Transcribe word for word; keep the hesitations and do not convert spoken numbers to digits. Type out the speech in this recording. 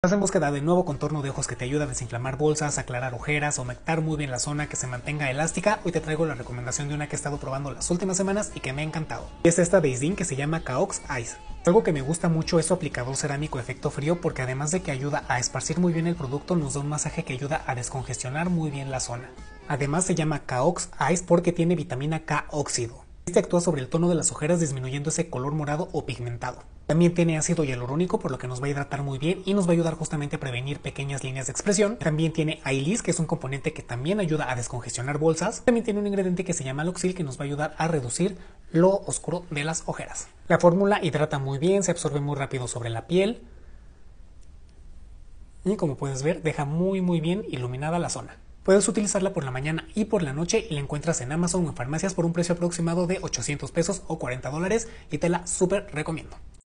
Estás en búsqueda de nuevo contorno de ojos que te ayuda a desinflamar bolsas, aclarar ojeras, aumentar muy bien la zona, que se mantenga elástica. Hoy te traigo la recomendación de una que he estado probando las últimas semanas y que me ha encantado. Y es esta de Isdin que se llama Caox Ice. Algo que me gusta mucho es su aplicador cerámico efecto frío, porque además de que ayuda a esparcir muy bien el producto, nos da un masaje que ayuda a descongestionar muy bien la zona. Además se llama Caox Ice porque tiene vitamina K óxido. Este actúa sobre el tono de las ojeras disminuyendo ese color morado o pigmentado. También tiene ácido hialurónico, por lo que nos va a hidratar muy bien y nos va a ayudar justamente a prevenir pequeñas líneas de expresión. También tiene Ailis, que es un componente que también ayuda a descongestionar bolsas. También tiene un ingrediente que se llama Loxil, que nos va a ayudar a reducir lo oscuro de las ojeras. La fórmula hidrata muy bien, se absorbe muy rápido sobre la piel y, como puedes ver, deja muy muy bien iluminada la zona. Puedes utilizarla por la mañana y por la noche y la encuentras en Amazon o en farmacias por un precio aproximado de ochocientos pesos o cuarenta dólares y te la súper recomiendo.